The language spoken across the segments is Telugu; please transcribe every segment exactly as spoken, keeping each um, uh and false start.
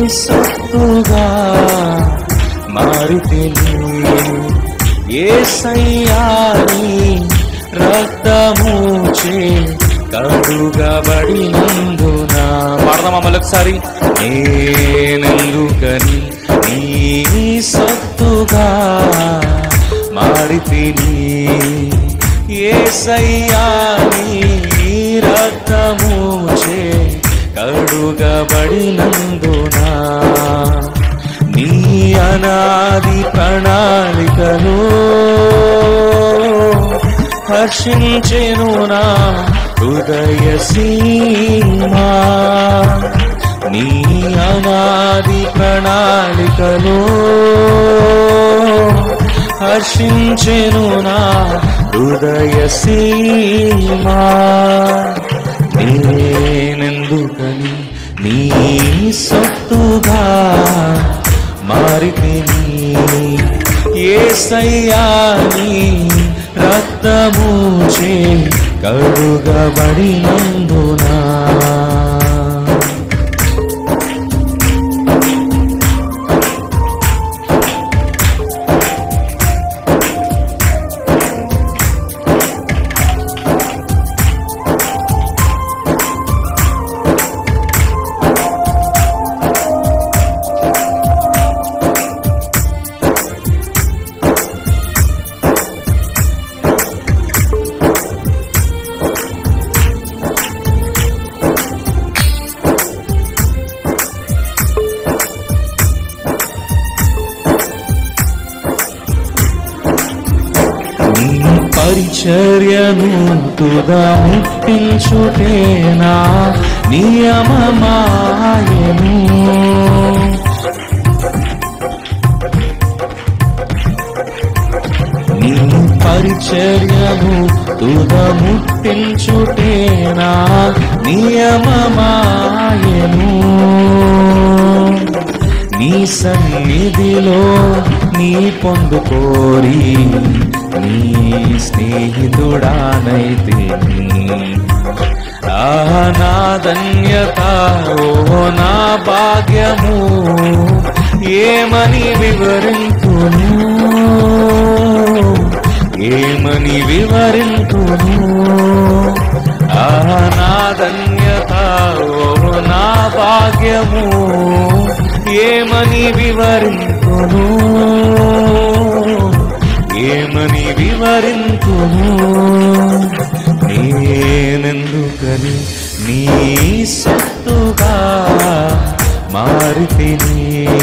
సొత్తుగా మారితిని యేసయ్యా నీ రక్తముచే కడుగబడినందున పాడదామా మళ్ళొకసారి నేనెందుకని నీ సొత్తుగా మారితిని యేసయ్యా నీ రక్తముచే కడుగబడినందున నీ అనాది ప్రణాళికలో హర్షించెను నా హృదయ సీమా నీ అనాది ప్రణాళికలో హర్షించెను నా హృదయ సీమా నేనెందుకని నీ సొత్తుగా మారితిని యేసయ్యా నీ రక్తముచే కడుగబడినందున పరిచర్యను తుదా ముట్టించుటేనా నియమమాయను నీ పరిచర్యను తుదా ముట్టించుటేనా నియమమాయను నీ సన్నిధిలో నీ పొందుకోరి నీ స్నేహితుడానైతిని ఆహా నా ధన్యత ఓ నా భాగ్యము ఏమని వివరింతును ఏమని వివరింతును ఆహా నా ధన్యత ఓ నా భాగ్యము ఏమని వివరింతును ఏమని వివరింతును నేనెందుకని నీ సొత్తుగా మారితిని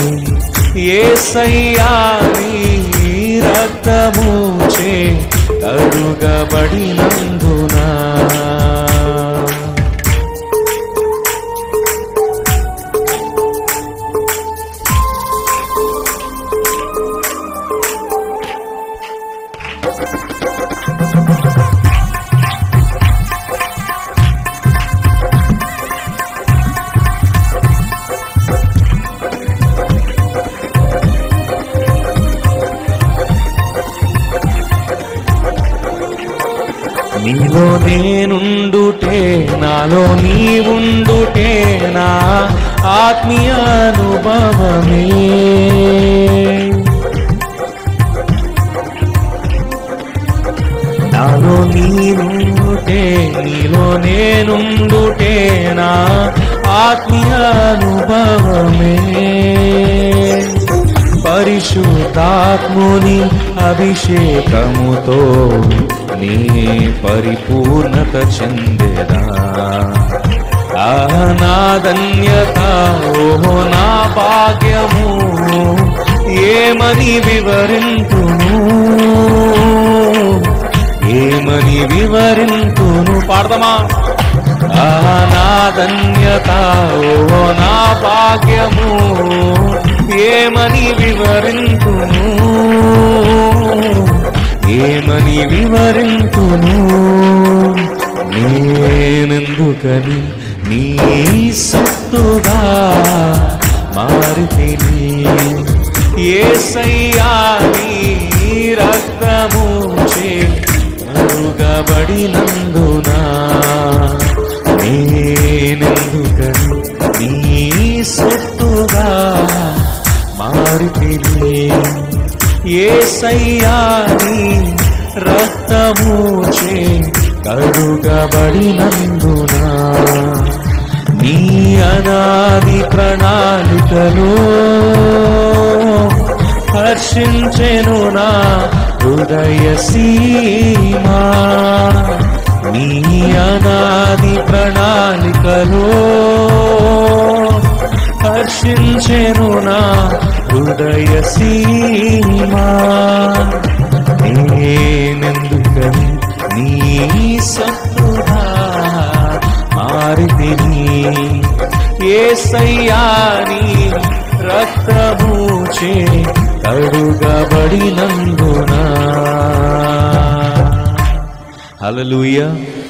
యేసయ్యా నీ రక్తముచే కడుగబడినందున నీలో నేనుండుటే నాలో నీవుండుటే నా ఆత్మీయ అనుభవమే నాలో నీవుండుటే నీలో నేనుండుటే నా ఆత్మీయ అనుభవమే పరిశుద్ధాత్ముని అభిషేకముతో నీ పరిపూర్ణత చెందేదా ఆహా నా ధన్యత ఓహో నా భాగ్యము ఏమని వివరింతును ఏమని వివరింతును పాడదామా ఆహా నా ధన్యత ఓహో నా భాగ్యము ఏమని వివరింతును ఏమని వివరింతును నేనెందుకని నీ సొత్తుగా మారితిని యేసయ్యా నీ రక్తముచే కడుగబడినందున నేనెందుకని నీ సొత్తుగా సొత్తుగా మారితిని. యేసయ్యా నీ రక్తముచే కడుగబడినందున నీ అనాది ప్రణాళికలో హర్షించెను నా హృదయ సీమా. నీ అనాది ప్రణాళికలో హర్షించెను నా హృదయ సీమా. నేనెందుకని నీ సొత్తుగా మారితిని. యేసయ్యా నీ రక్తముచే కడుగబడినందున. హల్లెలూయా.